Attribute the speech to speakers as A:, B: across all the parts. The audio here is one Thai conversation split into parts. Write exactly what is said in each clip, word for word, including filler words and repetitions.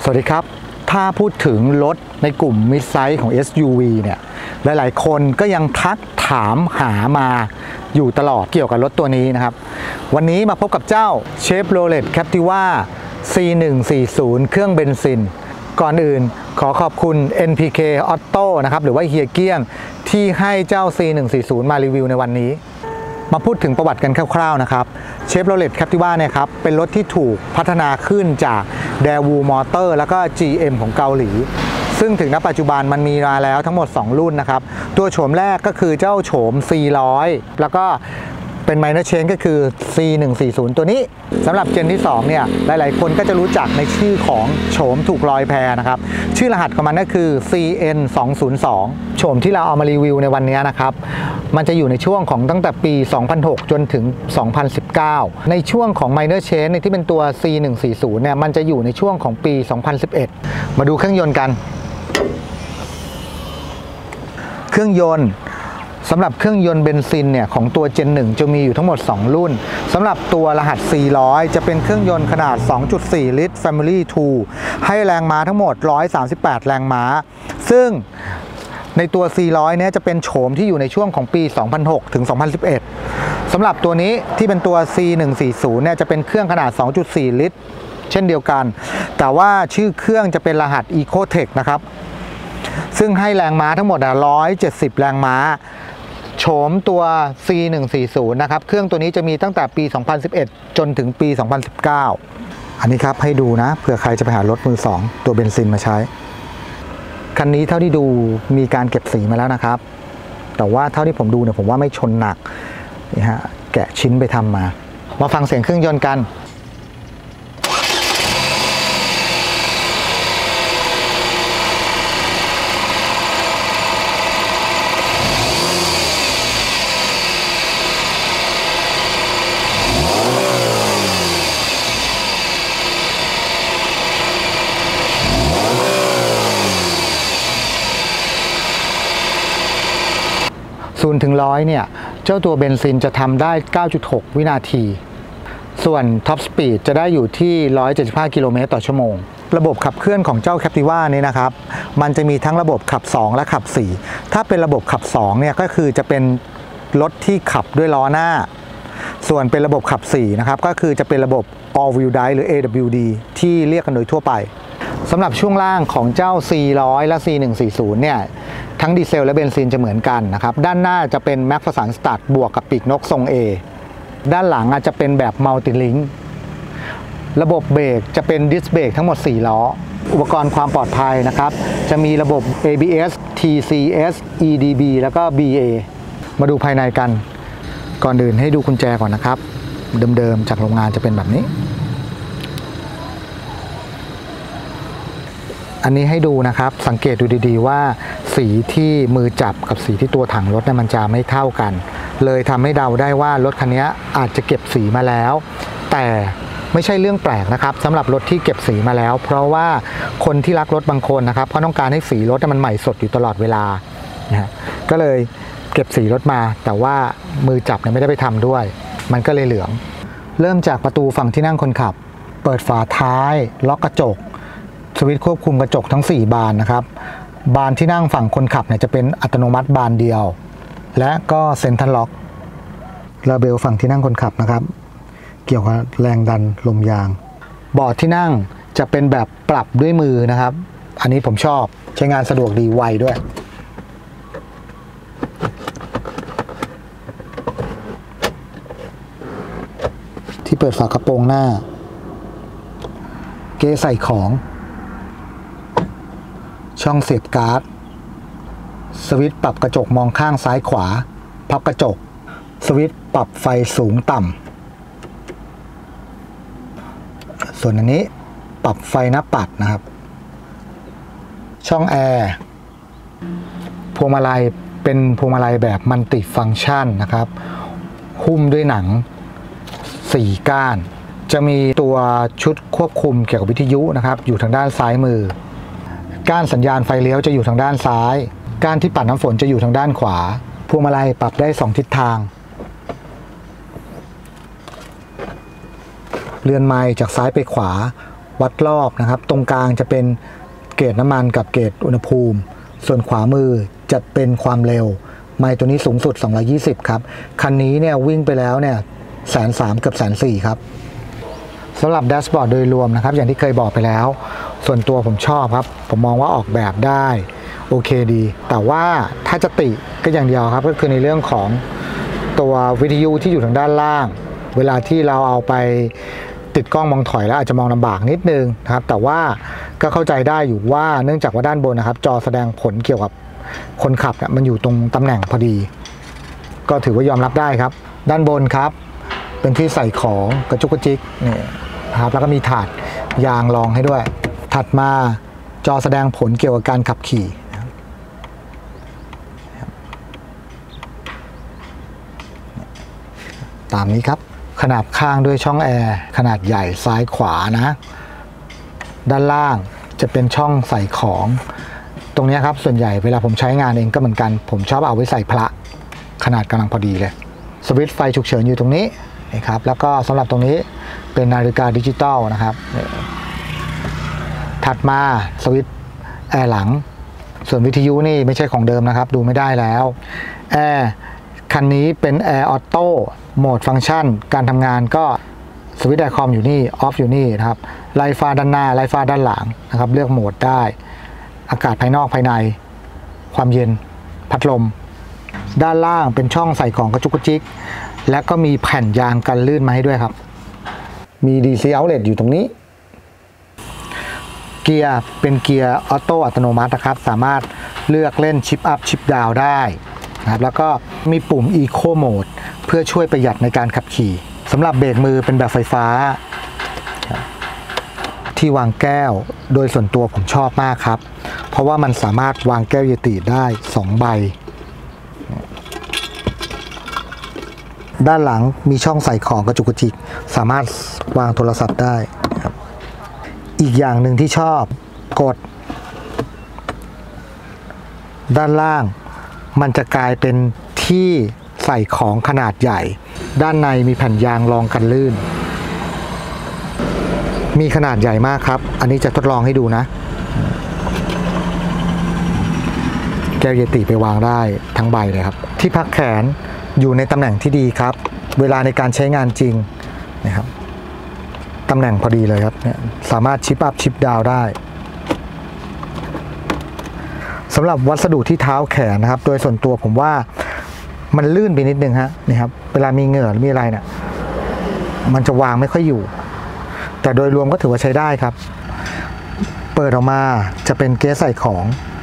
A: วัสดีครับถ้าพูดถึงรถในกลุ่มมิดไซส์ของ เอส ยู วี เนี่ยหลายๆคนก็ยังทักถามหามาอยู่ตลอดเกี่ยวกับรถตัวนี้นะครับวันนี้มาพบกับเจ้า Chevrolet Captiva ซี หนึ่งสี่ศูนย์ เครื่องเบนซินก่อนอื่นขอขอบคุณ เอ็น พี เค Auto นะครับหรือว่าเฮียเกี้ยงที่ให้เจ้า ซี หนึ่งสี่ศูนย์ มารีวิวในวันนี้มาพูดถึงประวัติกันคร่าวๆนะครับ Chevrolet Captiva เนี่ยครับเป็นรถที่ถูกพัฒนาขึ้นจาก Daewoo Motor แล้วก็ จี เอ็ม ของเกาหลีซึ่งถึงณปัจจุบันมันมีมาแล้วทั้งหมดสองรุ่นนะครับตัวโฉมแรกก็คือเจ้าโฉม ซี หนึ่งร้อย แล้วก็เป็น Minor Change ก็คือ ซี หนึ่งสี่ศูนย์ ตัวนี้สำหรับเจนที่สองเนี่ยหลายๆคนก็จะรู้จักในชื่อของโฉมถูกลอยแพนะครับชื่อรหัสของมันก็คือ ซี เอ็น สองศูนย์สอง โฉมที่เราเอามารีวิวในวันนี้นะครับมันจะอยู่ในช่วงของตั้งแต่ปี สองพันหก จนถึง สองพันสิบเก้า ในช่วงของ Minor Change ที่เป็นตัว ซี หนึ่งสี่ศูนย์ เนี่ยมันจะอยู่ในช่วงของปี สองพันสิบเอ็ด มาดูเครื่องยนต์กันเครื่องยนต์สำหรับเครื่องยนต์เบนซินเนี่ยของตัว Gen หนึ่งจะมีอยู่ทั้งหมดสองรุ่นสำหรับตัวรหัส ซี หนึ่งร้อย จะเป็นเครื่องยนต์ขนาด สองจุดสี่ ลิตร Family ทู ให้แรงม้าทั้งหมดหนึ่งร้อยสามสิบแปดแรงม้าซึ่งในตัว ซี หนึ่งร้อย เนี่ยจะเป็นโฉมที่อยู่ในช่วงของปี สองพันหก ถึง สองพันสิบเอ็ด สำหรับตัวนี้ที่เป็นตัว ซี หนึ่งสี่ศูนย์ เนี่ยจะเป็นเครื่องขนาด สองจุดสี่ ลิตรเช่นเดียวกันแต่ว่าชื่อเครื่องจะเป็นรหัส Ecotech นะครับซึ่งให้แรงม้าทั้งหมดหนึ่งร้อยเจ็ดสิบแรงม้าโฉมตัว ซี หนึ่งสี่ศูนย์ นะครับเครื่องตัวนี้จะมีตั้งแต่ปี สองพันสิบเอ็ด จนถึงปี สองพันสิบเก้า อันนี้ครับให้ดูนะเผื่อใครจะไปหารถมือสองตัวเบนซินมาใช้คันนี้เท่าที่ดูมีการเก็บสีมาแล้วนะครับแต่ว่าเท่าที่ผมดูเนี่ยผมว่าไม่ชนหนักนี่ฮะแกะชิ้นไปทำมามาฟังเสียงเครื่องยนต์กันศูนย์ถึงร้อยเนี่ยเจ้าตัวเบนซินจะทำได้ เก้าจุดหก วินาทีส่วนท็อปสปีดจะได้อยู่ที่หนึ่งร้อยเจ็ดสิบห้ากิโลเมตรต่อชั่วโมงระบบขับเคลื่อนของเจ้า Captiva นี้นะครับมันจะมีทั้งระบบขับสองและขับสี่ถ้าเป็นระบบขับสองเนี่ยก็คือจะเป็นรถที่ขับด้วยล้อหน้าส่วนเป็นระบบขับสี่นะครับก็คือจะเป็นระบบ All Wheel Drive หรือ เอ ดับเบิลยู ดี ที่เรียกกันโดยทั่วไปสำหรับช่วงล่างของเจ้า ซี หนึ่งร้อย และ ซี หนึ่งสี่ศูนย์ เนี่ยทั้งดีเซลและเบนซินจะเหมือนกันนะครับด้านหน้าจะเป็นแม็กประสานสตาร์ทบวกกับปีกนกทรง A ด้านหลังอาจจะเป็นแบบมัลติลิงค์ระบบเบรกจะเป็นดิสเบรกทั้งหมดสี่ล้ออุปกรณ์ความปลอดภัยนะครับจะมีระบบ เอ บี เอส ที ซี เอส อี ดี บี แล้วก็ บี เอ มาดูภายในกันก่อนอื่นให้ดูกุญแจก่อนนะครับเดิมๆจากโรงงานจะเป็นแบบนี้อันนี้ให้ดูนะครับสังเกตดูดีๆว่าสีที่มือจับกับสีที่ตัวถังรถเนี่ยมันจะไม่เท่ากันเลยทำให้เดาได้ว่ารถคันนี้อาจจะเก็บสีมาแล้วแต่ไม่ใช่เรื่องแปลกนะครับสำหรับรถที่เก็บสีมาแล้วเพราะว่าคนที่รักรถบางคนนะครับเขาต้องการให้สีรถมันใหม่สดอยู่ตลอดเวลานะก็เลยเก็บสีรถมาแต่ว่ามือจับเนี่ยไม่ได้ไปทำด้วยมันก็เลยเหลืองเริ่มจากประตูฝั่งที่นั่งคนขับเปิดฝาท้ายล็อกกระจกสวิตช์ควบคุมกระจกทั้งสี่บานนะครับบานที่นั่งฝั่งคนขับเนี่ยจะเป็นอัตโนมัติบานเดียวและก็เซ็นทรัลล็อกลาเบลฝั่งที่นั่งคนขับนะครับเกี่ยวกับแรงดันลมยางเบาะที่นั่งจะเป็นแบบปรับด้วยมือนะครับอันนี้ผมชอบใช้งานสะดวกดีไวด้วยที่เปิดฝากระโปรงหน้าเกใส่ของช่องเสียบการ์ดสวิตช์ปรับกระจกมองข้างซ้ายขวาพับกระจกสวิตช์ปรับไฟสูงต่ำส่วนอันนี้ปรับไฟหน้าปัดนะครับช่องแอร์พวงมาลัยเป็นพวงมาลัยแบบมัลติฟังก์ชันนะครับหุ้มด้วยหนังสี่ก้านจะมีตัวชุดควบคุมเกี่ยวกับวิทยุนะครับอยู่ทางด้านซ้ายมือก้านสัญญาณไฟเลี้ยวจะอยู่ทางด้านซ้ายก้านที่ปัดน้ำฝนจะอยู่ทางด้านขวาพวงมาลัยปรับได้สองทิศทาง เรือนไม้จากซ้ายไปขวาวัดรอบนะครับตรงกลางจะเป็นเกจน้ำมันกับเกจอุณหภูมิส่วนขวามือจะเป็นความเร็วไมล์ตัวนี้สูงสุดสองร้อยยี่สิบครับคันนี้เนี่ยวิ่งไปแล้วเนี่ยแสนสามเกือบแสนสี่ครับสำหรับแดชบอร์ดโดยรวมนะครับอย่างที่เคยบอกไปแล้วส่วนตัวผมชอบครับผมมองว่าออกแบบได้โอเคดีแต่ว่าถ้าจะติก็อย่างเดียวครับก็คือในเรื่องของตัววิทยุที่อยู่ทางด้านล่างเวลาที่เราเอาไปติดกล้องมองถอยแล้วอาจจะมองลำบากนิดนึงนะครับแต่ว่าก็เข้าใจได้อยู่ว่าเนื่องจากว่าด้านบนนะครับจอแสดงผลเกี่ยวกับคนขับเนี่ยมันอยู่ตรงตำแหน่งพอดีก็ถือว่ายอมรับได้ครับด้านบนครับเป็นที่ใส่ของกระจุกกระจิกนี่ครับแล้วก็มีถาดยางรองให้ด้วยถัดมาจอแสดงผลเกี่ยวกับการขับขี่ตามนี้ครับขนาบข้างด้วยช่องแอร์ขนาดใหญ่ซ้ายขวานะด้านล่างจะเป็นช่องใส่ของตรงนี้ครับส่วนใหญ่เวลาผมใช้งานเองก็เหมือนกันผมชอบเอาไว้ใส่พระขนาดกำลังพอดีเลยสวิตช์ไฟฉุกเฉินอยู่ตรงนี้นะครับแล้วก็สำหรับตรงนี้เป็นนาฬิกาดิจิตอลนะครับถัดมาสวิตช์แอร์หลังส่วนวิทยุนี่ไม่ใช่ของเดิมนะครับดูไม่ได้แล้วแอร์คันนี้เป็นแอร์ออโต้โหมดฟังก์ชันการทำงานก็สวิตช์แอร์คอมอยู่นี่ออฟอยู่นี่นะครับไล่ฟ้าด้านหน้าไล่ฟ้าด้านหลังนะครับเลือกโหมดได้อากาศภายนอกภายในความเย็นพัดลมด้านล่างเป็นช่องใส่ของกระจุกกระจิกและก็มีแผ่นยางกันลื่นมาให้ด้วยครับมี ดี ซี outlet อยู่ตรงนี้เกียร์เป็นเกียร์ออโต้อัตโนมัตินะครับสามารถเลือกเล่นชิปอัพชิปดาวได้นะครับแล้วก็มีปุ่ม Eco Mode เพื่อช่วยประหยัดในการขับขี่สำหรับเบรกมือเป็นแบบไฟฟ้าที่วางแก้วโดยส่วนตัวผมชอบมากครับเพราะว่ามันสามารถวางแก้วเยติได้สองใบด้านหลังมีช่องใส่ของกระจุกกระจิกสามารถวางโทรศัพท์ได้ครับอีกอย่างหนึ่งที่ชอบกดด้านล่างมันจะกลายเป็นที่ใส่ของขนาดใหญ่ด้านในมีแผ่นยางรองกันลื่นมีขนาดใหญ่มากครับอันนี้จะทดลองให้ดูนะแก้วเยติไปวางได้ทั้งใบเลยครับที่พักแขนอยู่ในตำแหน่งที่ดีครับเวลาในการใช้งานจริงนะครับตำแหน่งพอดีเลยครับเนี่ยสามารถชิปอัพชิปดาวได้สำหรับวัสดุที่เท้าแขนนะครับโดยส่วนตัวผมว่ามันลื่นไปนิดนึงฮะนี่ครับเวลามีเหงื่อหรือมีอะไรเนี่ยมันจะวางไม่ค่อยอยู่แต่โดยรวมก็ถือว่าใช้ได้ครับเปิดออกมาจะเป็นเกสใส่ของ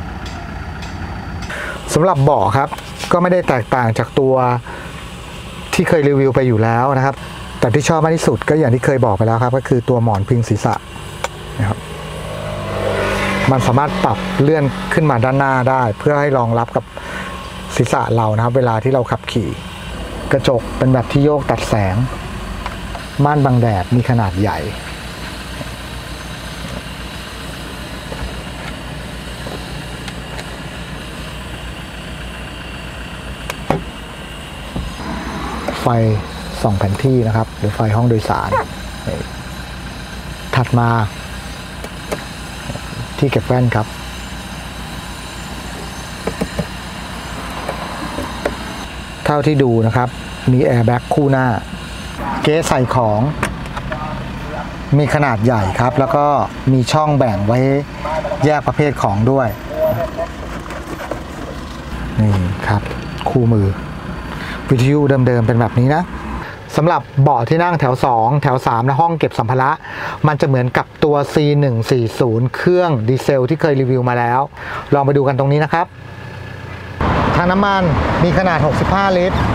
A: สำหรับเบาะครับก็ไม่ได้แตกต่างจากตัวที่เคยรีวิวไปอยู่แล้วนะครับแต่ที่ชอบมากที่สุดก็อย่างที่เคยบอกไปแล้วครับก็คือตัวหมอนพิงศีรษะนะครับมันสามารถปรับเลื่อนขึ้นมาด้านหน้าได้เพื่อให้รองรับกับศีรษะเรานะครับเวลาที่เราขับขี่กระจกเป็นแบบที่โยกตัดแสงม่านบังแดดมีขนาดใหญ่ไฟส่องแผนที่นะครับหรือไฟห้องโดยสารถัดมาที่เก็บแว่นครับเท่าที่ดูนะครับมีแอร์แบ็กคู่หน้าเก๊ใส่ของมีขนาดใหญ่ครับแล้วก็มีช่องแบ่งไว้แยกประเภทของด้วยนี่ครับคู่มือวิทยุเดิมๆเป็นแบบนี้นะสำหรับเบาะที่นั่งแถวสองแถวสามและห้องเก็บสัมภาระมันจะเหมือนกับตัว ซี หนึ่งสี่ศูนย์ เครื่องดีเซลที่เคยรีวิวมาแล้วลองไปดูกันตรงนี้นะครับถังน้ำมันมีขนาดหกสิบห้าลิตร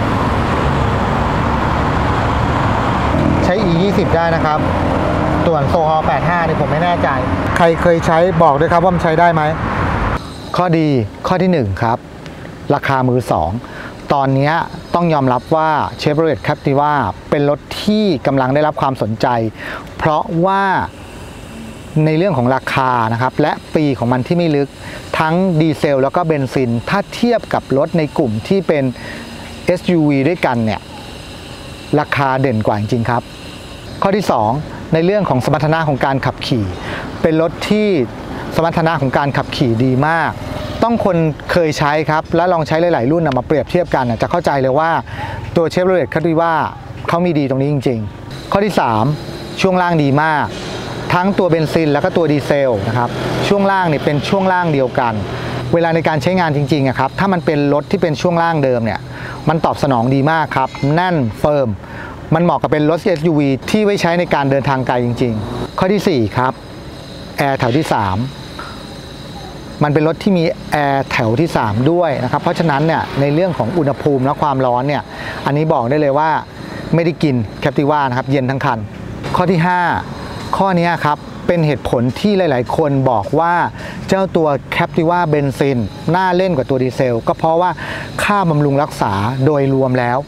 A: ใช้ อี ยี่สิบ ได้นะครับส่วนโซฮอล์แปดสิบห้านี่ผมไม่แน่ใจใครเคยใช้บอกด้วยครับว่ามันใช้ได้ไหมข้อดีข้อที่หนึ่งครับราคามือสองตอนนี้ต้องยอมรับว่า Chevrolet Captiva เป็นรถที่กำลังได้รับความสนใจเพราะว่าในเรื่องของราคานะครับและปีของมันที่ไม่ลึกทั้งดีเซลแล้วก็เบนซินถ้าเทียบกับรถในกลุ่มที่เป็น เอส ยู วี ด้วยกันเนี่ยราคาเด่นกว่าจริงๆครับข้อที่สองในเรื่องของสมรรถนะของการขับขี่เป็นรถที่สมรรถนะของการขับขี่ดีมากต้องคนเคยใช้ครับและลองใช้หลายๆรุ่นมาเปรียบเทียบกันจะเข้าใจเลยว่าตัว Chevrolet Captiva เขามีดีตรงนี้จริงๆข้อที่สามช่วงล่างดีมากทั้งตัวเบนซินแล้วก็ตัวดีเซลนะครับช่วงล่างเนี่ยเป็นช่วงล่างเดียวกันเวลาในการใช้งานจริงๆครับถ้ามันเป็นรถที่เป็นช่วงล่างเดิมเนี่ยมันตอบสนองดีมากครับแน่นเฟิร์มมันเหมาะกับเป็นรถ เอส ยู วี ที่ไว้ใช้ในการเดินทางไกลจริงๆข้อที่สี่ครับแอร์แถวที่สามมันเป็นรถที่มีแอร์แถวที่สามด้วยนะครับเพราะฉะนั้นเนี่ยในเรื่องของอุณหภูมิและความร้อนเนี่ยอันนี้บอกได้เลยว่าไม่ได้กิน Captiva นะครับเย็นทั้งคันข้อที่ห้าข้อนี้ครับเป็นเหตุผลที่หลายๆคนบอกว่าเจ้าตัว Captiva เบนซินน่าเล่นกว่าตัวดีเซลก็เพราะว่าค่าบำรุงรักษาโดยรวมแล้ว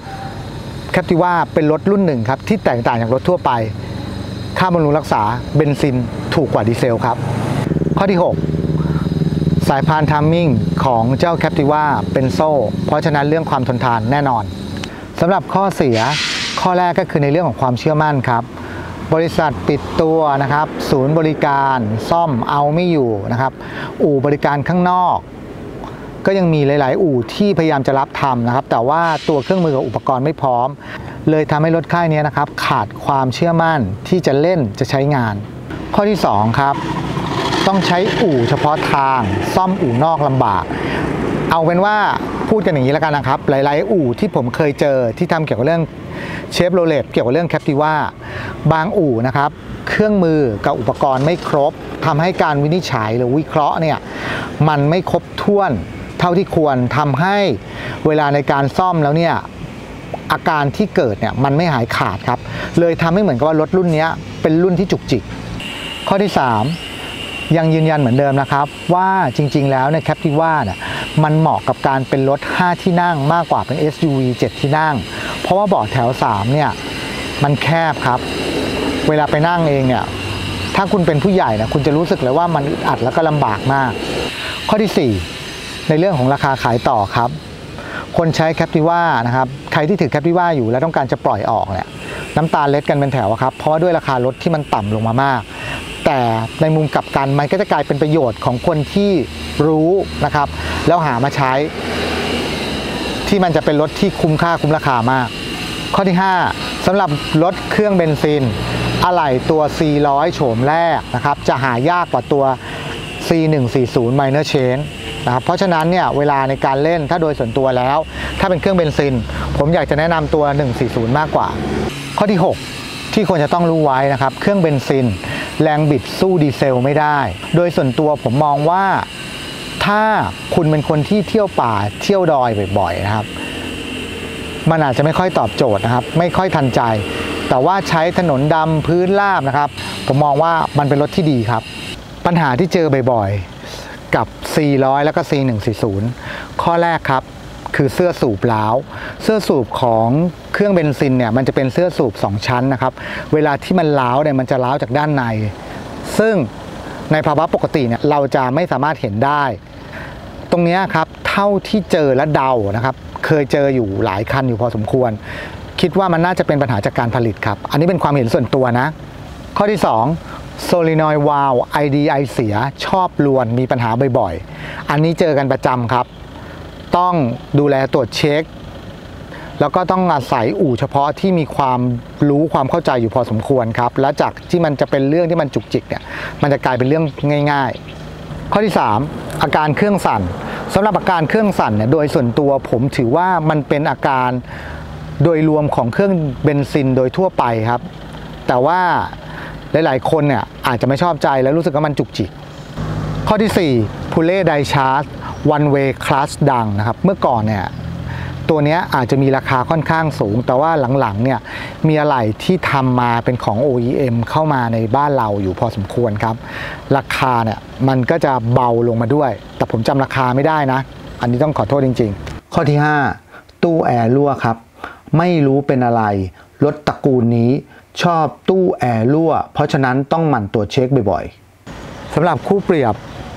A: Captiva เป็นรถรุ่นหนึ่งครับที่แตกต่างจากรถทั่วไปค่าบำรุงรักษาเบนซินถูกกว่าดีเซลครับข้อที่หกสายพานทัมมิ่งของเจ้า Captiva เป็นโซ่เพราะฉะนั้นเรื่องความทนทานแน่นอนสำหรับข้อเสียข้อแรกก็คือในเรื่องของความเชื่อมั่นครับบริษัทปิดตัวนะครับศูนย์บริการซ่อมเอาไม่อยู่นะครับอู่บริการข้างนอกก็ยังมีหลายๆอู่ที่พยายามจะรับทำนะครับแต่ว่าตัวเครื่องมือกับอุปกรณ์ไม่พร้อมเลยทำให้รถค่ายนี้นะครับขาดความเชื่อมั่นที่จะเล่นจะใช้งานข้อที่สองครับต้องใช้อู่เฉพาะทางซ่อมอู่นอกลำบากเอาเป็นว่าพูดกันอย่างนี้แล้วกันนะครับหลายๆอู่ที่ผมเคยเจอที่ทำเกี่ยวกับเรื่องเชฟโรเลตเกี่ยวกับเรื่อง Captiva บางอู่นะครับเครื่องมือกับอุปกรณ์ไม่ครบทำให้การวินิจฉัยหรือวิเคราะห์เนี่ยมันไม่ครบถ้วนเท่าที่ควรทำให้เวลาในการซ่อมแล้วเนี่ยอาการที่เกิดเนี่ยมันไม่หายขาดครับเลยทำให้เหมือนกับว่ารถรุ่นนี้เป็นรุ่นที่จุกจิกข้อที่สามยังยืนยันเหมือนเดิมนะครับว่าจริงๆแล้วใน Captiva เนี่ยมันเหมาะกับการเป็นรถห้าที่นั่งมากกว่าเป็น เอส ยู วี เจ็ดที่นั่งเพราะว่าเบาะแถวสามเนี่ยมันแคบครับเวลาไปนั่งเองเนี่ยถ้าคุณเป็นผู้ใหญ่นะคุณจะรู้สึกเลยว่ามันอึดอัดแล้วก็ลำบากมากข้อที่สี่ในเรื่องของราคาขายต่อครับคนใช้ Captiva นะครับใครที่ถือ Captiva อยู่แล้วต้องการจะปล่อยออกเนี่ยน้ำตาเล็ดกันเป็นแถวครับเพราะด้วยราคารถที่มันต่ำลงมามากแต่ในมุมกลับกันมันก็จะกลายเป็นประโยชน์ของคนที่รู้นะครับแล้วหามาใช้ที่มันจะเป็นรถที่คุ้มค่าคุ้มราคามากข้อที่ห้าสำหรับรถเครื่องเบนซินอะไหล่ตัว ซี หนึ่งร้อย โฉมแรกนะครับจะหายากกว่าตัว ซี หนึ่งสี่ศูนย์ Minor Change นะครับเพราะฉะนั้นเนี่ยเวลาในการเล่นถ้าโดยส่วนตัวแล้วถ้าเป็นเครื่องเบนซินผมอยากจะแนะนำตัวหนึ่งสี่ศูนย์มากกว่าข้อที่หกที่ควรจะต้องรู้ไว้นะครับเครื่องเบนซินแรงบิดสู้ดีเซลไม่ได้โดยส่วนตัวผมมองว่าถ้าคุณเป็นคนที่เที่ยวป่าเที่ยวดอยบ่อยๆนะครับมันอาจจะไม่ค่อยตอบโจทย์นะครับไม่ค่อยทันใจแต่ว่าใช้ถนนดำพื้นราบนะครับผมมองว่ามันเป็นรถที่ดีครับปัญหาที่เจอบ่อยๆกับ ซี หนึ่งร้อย แล้วก็ ซี หนึ่งสี่ศูนย์ ข้อแรกครับคือเสื้อสูบล้าวเสื้อสูบของเครื่องเบนซินเนี่ยมันจะเป็นเสื้อสูบสองชั้นนะครับเวลาที่มันล้าวเนี่ยมันจะล้าวจากด้านในซึ่งในภาวะปกติเนี่ยเราจะไม่สามารถเห็นได้ตรงนี้ครับเท่าที่เจอและเดานะครับเคยเจออยู่หลายคันอยู่พอสมควรคิดว่ามันน่าจะเป็นปัญหาจากการผลิตครับอันนี้เป็นความเห็นส่วนตัวนะข้อที่สองโซลินอยด์วาล์ว ไอ ดี ไอ เสียชอบรวนมีปัญหาบ่อยๆอันนี้เจอกันประจำครับต้องดูแลตรวจเช็คแล้วก็ต้องอาศัยอู่เฉพาะที่มีความรู้ความเข้าใจอยู่พอสมควรครับและจากที่มันจะเป็นเรื่องที่มันจุกจิกเนี่ยมันจะกลายเป็นเรื่องง่ายๆข้อที่สามอาการเครื่องสั่นสำหรับอาการเครื่องสั่นเนี่ยโดยส่วนตัวผมถือว่ามันเป็นอาการโดยรวมของเครื่องเบนซินโดยทั่วไปครับแต่ว่าหลายๆคนเนี่ยอาจจะไม่ชอบใจแล้วรู้สึกว่ามันจุกจิกข้อที่สี่พูเล่ไดชาร์จone way clutch ดังนะครับเมื่อก่อนเนี่ยตัวนี้อาจจะมีราคาค่อนข้างสูงแต่ว่าหลังๆเนี่ยมีอะไหล่ที่ทำมาเป็นของ โอ อี เอ็ม เข้ามาในบ้านเราอยู่พอสมควรครับราคาเนี่ยมันก็จะเบาลงมาด้วยแต่ผมจำราคาไม่ได้นะอันนี้ต้องขอโทษจริงๆข้อที่ห้าตู้แอร์รั่วครับไม่รู้เป็นอะไรรถตระกูลนี้ชอบตู้แอร์รั่วเพราะฉะนั้นต้องหมั่นตรวจเช็คบ่อยๆสำหรับคู่เปรียบ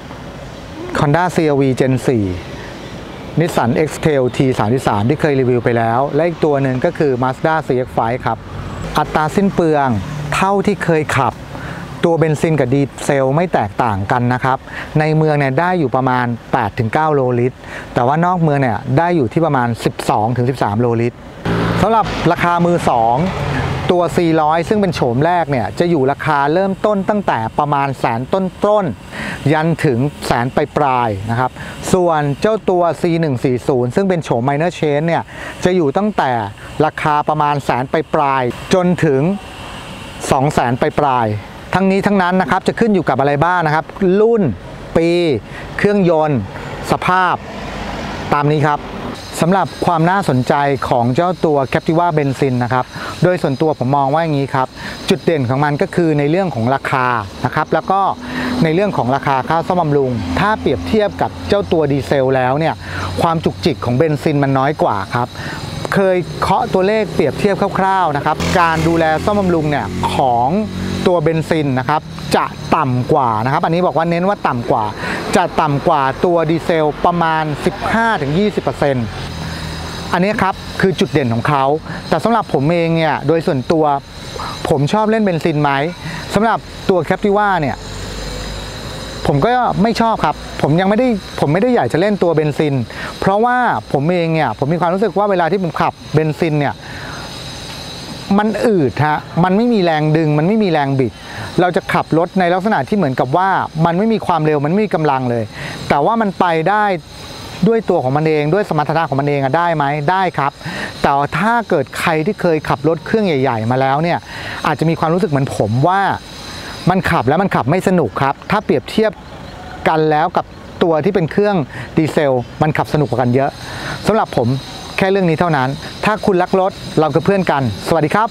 A: Honda ซี อาร์ วี Gen สี่ Nissan X-Trail ที สามสิบสาม ที่เคยรีวิวไปแล้วและอีกตัวหนึ่งก็คือ Mazda ซี เอ็กซ์ ไฟว์ ครับอัตราสิ้นเปลืองถ้าท่าที่เคยขับตัวเบนซินกับดีเซลไม่แตกต่างกันนะครับในเมืองเนี่ยได้อยู่ประมาณ แปดถึงเก้า โลลิตรแต่ว่านอกเมืองเนี่ยได้อยู่ที่ประมาณ สิบสองถึงสิบสาม โลลิตรสำหรับราคามือสองตัว ซี หนึ่งร้อย ซึ่งเป็นโฉมแรกเนี่ยจะอยู่ราคาเริ่มต้นตั้งแต่ประมาณแสนต้นๆยันถึงแสนปลายๆนะครับส่วนเจ้าตัว ซี หนึ่งสี่ศูนย์ ซึ่งเป็นโฉม Minor Change เนี่ยจะอยู่ตั้งแต่ราคาประมาณแสนปลายๆจนถึงสองแสนปลายๆทั้งนี้ทั้งนั้นนะครับจะขึ้นอยู่กับอะไรบ้างนะครับรุ่นปีเครื่องยนต์สภาพตามนี้ครับสำหรับความน่าสนใจของเจ้าตัว Captiva เบนซินนะครับโดยส่วนตัวผมมองว่าอย่างนี้ครับจุดเด่นของมันก็คือในเรื่องของราคานะครับแล้วก็ในเรื่องของราคาค่าซ่อมบำรุงถ้าเปรียบเทียบกับเจ้าตัวดีเซลแล้วเนี่ยความจุกจิกของเบนซินมันน้อยกว่าครับเคยเคาะตัวเลขเปรียบเทียบคร่าวๆนะครับการดูแลซ่อมบำรุงเนี่ยของตัวเบนซินนะครับจะต่ำกว่านะครับอันนี้บอกว่าเน้นว่าต่ำกว่าจะต่ำกว่าตัวดีเซลประมาณ สิบห้าถึงยี่สิบเปอร์เซ็นต์ อันนี้ครับคือจุดเด่นของเขาแต่สำหรับผมเองเนี่ยโดยส่วนตัวผมชอบเล่นเบนซินไหมสำหรับตัว Captiva เนี่ยผมก็ไม่ชอบครับผมยังไม่ได้ผมไม่ได้อยากจะเล่นตัวเบนซินเพราะว่าผมเองเนี่ยผมมีความรู้สึกว่าเวลาที่ผมขับเบนซินเนี่ยมันอืดฮะมันไม่มีแรงดึงมันไม่มีแรงบิดเราจะขับรถในลักษณะที่เหมือนกับว่ามันไม่มีความเร็วมันไม่มีกำลังเลยแต่ว่ามันไปได้ด้วยตัวของมันเองด้วยสมรรถนะของมันเองอะได้ไหมได้ครับแต่ถ้าเกิดใครที่เคยขับรถเครื่องใหญ่ๆมาแล้วเนี่ยอาจจะมีความรู้สึกเหมือนผมว่ามันขับแล้วมันขับไม่สนุกครับถ้าเปรียบเทียบกันแล้วกับตัวที่เป็นเครื่องดีเซลมันขับสนุกกว่ากันเยอะสำหรับผมแค่เรื่องนี้เท่านั้นถ้าคุณรักรถเราคือเพื่อนกันสวัสดีครับ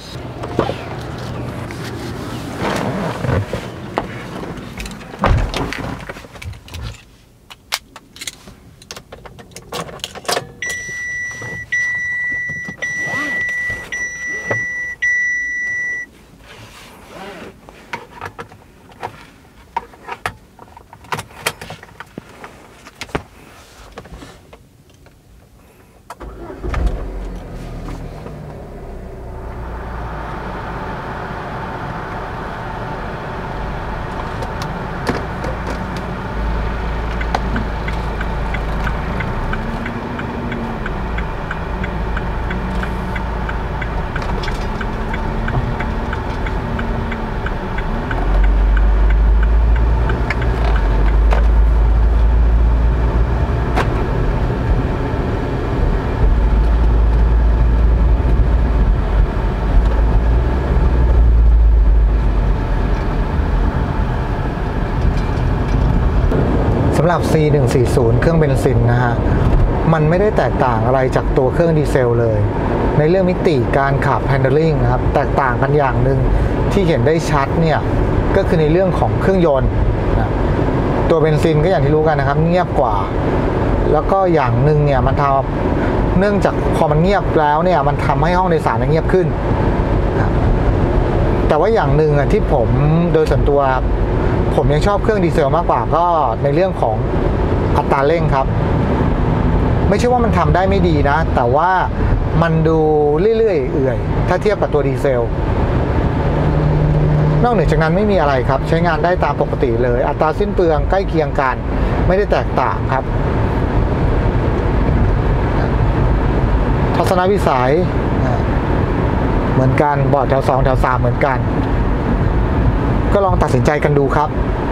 A: สำหรับ ซี หนึ่งสี่ศูนย์ เครื่องเบนซินนะฮะมันไม่ได้แตกต่างอะไรจากตัวเครื่องดีเซลเลยในเรื่องมิติการขับ handling นะครับแตกต่างกันอย่างหนึ่งที่เห็นได้ชัดเนี่ยก็คือในเรื่องของเครื่องยนต์นะตัวเบนซินก็อย่างที่รู้กันนะครับเงียบกว่าแล้วก็อย่างหนึ่งเนี่ยมันทำเนื่องจากพอมันเงียบแล้วเนี่ยมันทำให้ห้องโดยสารเงียบขึ้นนะแต่ว่าอย่างหนึ่งที่ผมโดยส่วนตัวผมยังชอบเครื่องดีเซลมากกว่าก็ในเรื่องของอัตราเร่งครับไม่ใช่ว่ามันทำได้ไม่ดีนะแต่ว่ามันดูเรื่อยๆเอื่อยถ้าเทียบกับตัวดีเซลนอกเหนือจากนั้นไม่มีอะไรครับใช้งานได้ตามปกติเลยอัตราสิ้นเปลืองใกล้เคียงกันไม่ได้แตกต่างครับทัศนวิสัยเหมือนกันบอร์ดแถวสองแถวสามเหมือนกันก็ลองตัดสินใจกันดูครับ